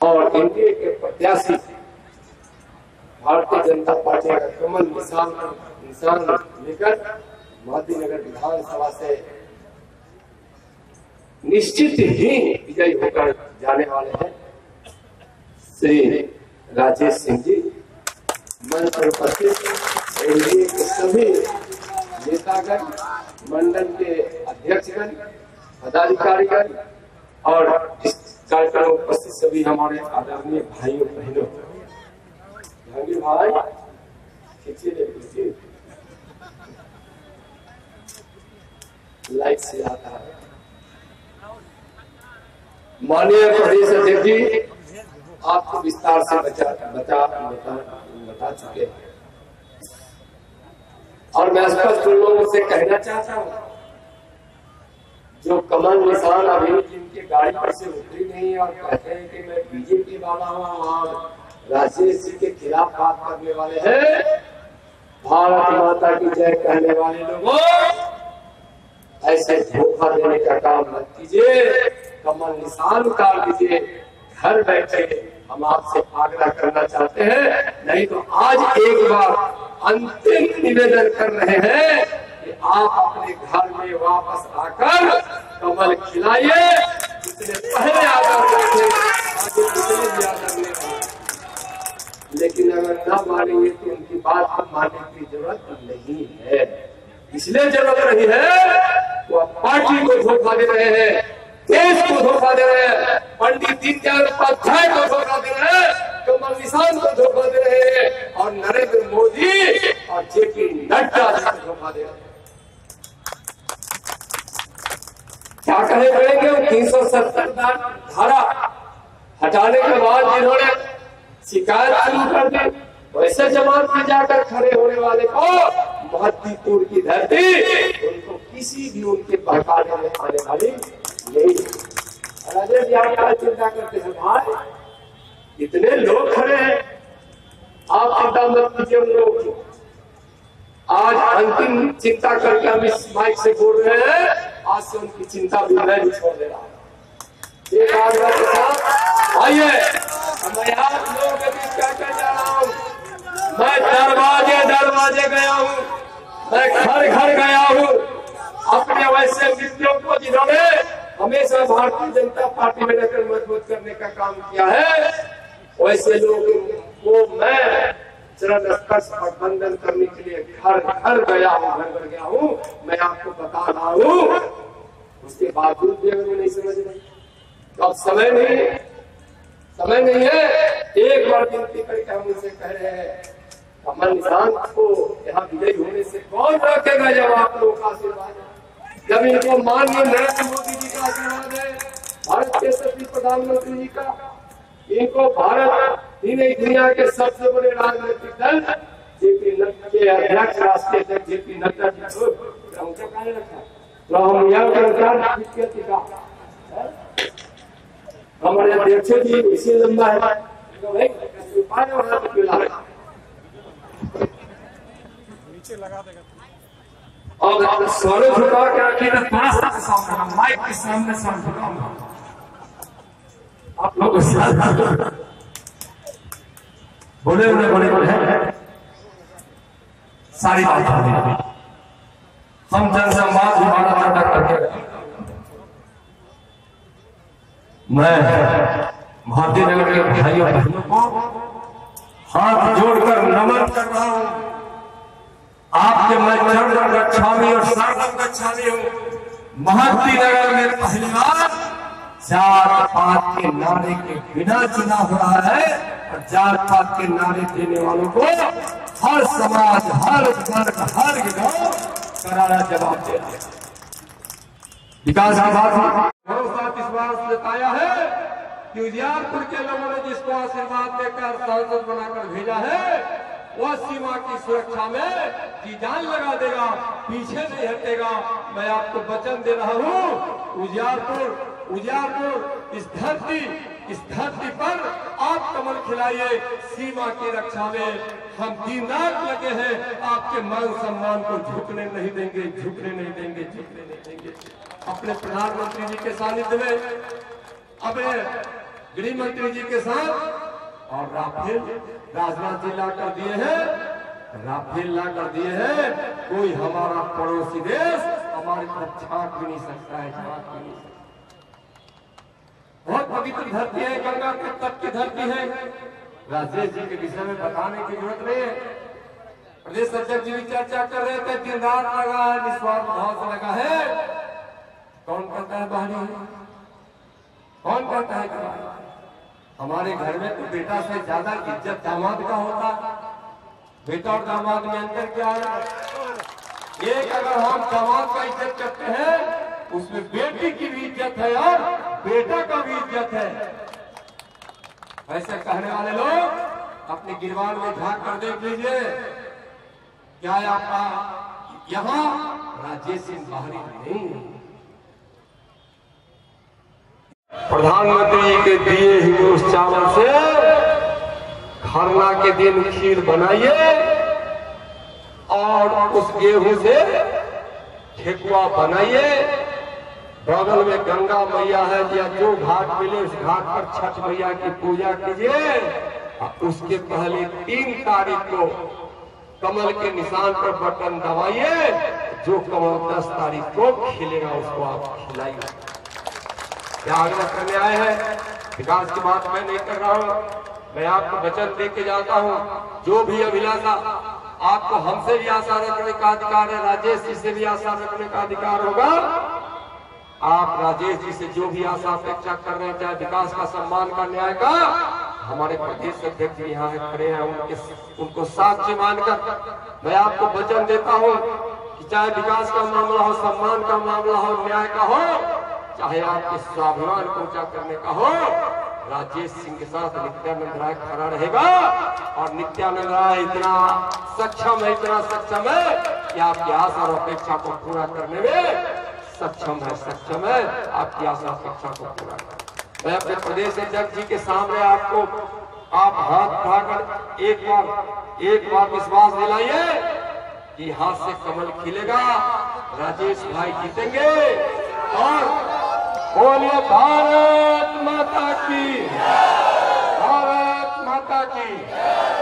और एनडीए के प्रत्याशी भारतीय जनता पार्टी का कमल निशान लेकर मोदीनगर विधानसभा से निश्चित ही विजयी होकर जाने वाले हैं श्री राजेश सिंह जी। मंच पर उपस्थित एनडीए के सभी नेतागण, मंडल के अध्यक्षगण, पदाधिकारीगण और इस कार्यक्रम में उपस्थित सभी हमारे आदरणीय भाइयों बहनों, जहांगीर भाई खींचिए, लाइट से आता है। माननीय प्रदेश अध्यक्ष जी आपको विस्तार से बता चुके हैं और मैं स्पष्ट लोगों से कहना चाहता हूँ, जो कमल निशान अभी जिनके गाड़ी पर से उतरी नहीं और कहते हैं कि मैं बीजेपी वाला हूँ और राजेश जी के खिलाफ बात करने वाले हैं, भारत माता की जय कहने वाले लोगों, ऐसे धोखा देने का काम मत कीजिए। कमल निशान उतार दीजिए, घर बैठे हम आपसे आग्रह करना चाहते हैं। नहीं तो आज एक बार अंतिम निवेदन कर रहे हैं कि आप अपने घर में वापस आकर कमल खिलाइए। जितने पहले आदर थे आगे उतने भी आदर लेंगे, लेकिन अगर ना मानेंगे तो उनकी बात हम मानने की जरूरत नहीं है। इसलिए जरूरत नहीं है, वो पार्टी को धोखा दे रहे हैं, देश को धोखा दे रहे हैं, पंडित दीनदयाल उपाध्याय को धोखा दे रहे हैं, कमल निशान को धोखा दे रहे हैं और नरेंद्र मोदी और जेपी नड्डा जी को धोखा दे रहे हैं। क्या कहे करेंगे? 370 धारा हटाने के बाद जिन्होंने शिकायत शुरू कर दी, वैसे जमात में जाकर खड़े होने वाले को महतीपुर की धरती उनको किसी भी उनके बहकाने में आने वाली नहीं। राजेश जी आप क्या चिंता करते हैं भाई? इतने लोग खड़े हैं, आप चिंता मत कीजिए उन लोगों की। आज अंतिम चिंता करके हम इस माइक से बोल रहे हैं, आज से उनकी चिंता भी मैं भी छोड़ दे रहा हूँ। एक आग्रह के साथ आइए, मैं आप लोगों के बीच क्या कर जा रहा हूँ, मैं दरवाजे गया हूँ, मैं घर गया हूँ, अपने वैसे मित्रों को जिन्होंने हमेशा भारतीय जनता पार्टी में रहकर मजबूत करने का काम किया है, वैसे लोगों को मैं चरण स्पर्श और बंधन करने के लिए घर गया हूँ। मैं आपको बता रहा हूँ, उसके बावजूद भी अगर नहीं समझ रहे तो अब समय नहीं है। एक बार विनती करके हम उनसे कह रहे हैं, कमल निशान को यहाँ विजयी होने से कौन रोकेगा? जब आप लोगों का आशीर्वाद है, जब इनको माननीय नरेंद्र मोदी जी का आशीर्वाद है, भारत के सभी प्रधानमंत्री जी का, इनको भारत ही नहीं दुनिया के सबसे बड़े राजनीतिक दल जेपी नड्डा के अध्यक्ष, राष्ट्रीय अध्यक्ष जेपी नड्डा जी को रखा, तो हम यह हमारे अध्यक्ष जी इसी लंबा है नीचे लगा देगा और सर झुका के रखिए ना, थोड़ा सा सामने माइक के सामने झुकाऊंगा आप लोग बोले सारी बात हम जनसंवाद भारत नाटक करके मैं भारतीय नगर के भाइयों बहनों को हाथ जोड़कर नमन कर रहा हूं। आपके मैं चरण गच्छामि और शरणम गच्छामि हूं। महती नगर में पहली बार जात पात के नारे के बिना चुनाव हो रहा है और जात पात के नारे देने वालों को हर समाज, हर वर्ग, हर गांव करारा जवाब दे रहा है। विकास भरोसा विश्वास जताया है कि उजियारपुर के लोगों ने जिसको आशीर्वाद देकर सांसद बनाकर भेजा है, वह सीमा की सुरक्षा में जी जान लगा देगा, पीछे नहीं हटेगा। मैं आपको वचन दे रहा हूँ, उजियारपुर इस धरती पर आप कमल खिलाइए। सीमा की रक्षा में हम दिन रात लगे हैं, आपके मान सम्मान को झुकने नहीं देंगे। अपने प्रधानमंत्री जी के सानिध्य में, अपने गृह मंत्री जी के साथ, और राफेल राजनाथ जी ला कर दिए हैं, राफेल ला कर दिए हैं। कोई हमारा पड़ोसी देश हमारी तरफ झांक भी नहीं सकता है, झांक भी नहीं सकता। बहुत पवित्र धरती है, गंगा के तट की धरती है। राजेश जी के विषय में बताने की जरूरत नहीं है। प्रदेश अध्यक्ष जी भी चर्चा कर रहे थे, दिन रात लगा है, निस्वार्थ भाव से लगा है। कौन कहता है बाहरी है? कौन कहता है कि हमारे घर में तो बेटा से ज्यादा इज्जत दामाद का होता। बेटा और दामाद में अंतर क्या है? एक अगर हम दामाद का इज्जत करते हैं, उसमें बेटी की भी इज्जत है और बेटा का भी इज्जत है। ऐसे कहने वाले लोग अपने गिरवान में झांक कर देख लीजिए, क्या है आपका यहाँ राजेश सिंह बाहरी नहीं। प्रधानमंत्री जी के दिए हुए उस चावल से खरना के दिन खीर बनाइए और उस गेहूं से ठेकुआ बनाइए। बगल में गंगा मैया है, या जो घाट मिले उस घाट पर छठ मैया की पूजा कीजिए। उसके पहले 3 तारीख को कमल के निशान पर बटन दबाइए। जो कमल 10 तारीख को खिलेगा उसको आप खिलाइए। क्या आग्रह करने आए हैं? विकास की बात मैं नहीं कर रहा हूँ, मैं आपको वचन दे के जाता हूँ। जो भी अभिलाषा आपको हमसे भी आशा रखने का अधिकार है, राजेश जी से भी आशा रखने का अधिकार होगा। आप राजेश जी से जो भी आशा अपेक्षा कर रहे हैं, चाहे विकास का, सम्मान का, न्याय का, हमारे प्रदेश अध्यक्ष यहाँ खड़े हैं, उनको साक्ष्य मानकर मैं आपको वचन देता हूँ कि चाहे विकास का मामला हो, सम्मान का मामला हो, न्याय का हो, चाहे आपके स्वाभिमान को ऊंचा करने का हो, राजेश सिंह के साथ नित्यानंद राय खड़ा रहेगा। और नित्यानंद राय इतना सक्षम है कि आपकी आशा और अपेक्षा को पूरा करने में सक्षम है आपकी आशा अपेक्षा को पूरा कर। मैं अपने प्रदेश अध्यक्ष जी के सामने आपको आप हाथ उठाकर एक बार विश्वास दिलाइए कि हाथ से कमल खिलेगा, राजेश भाई जीतेंगे। और बोलिए भारत माता की, भारत माता की।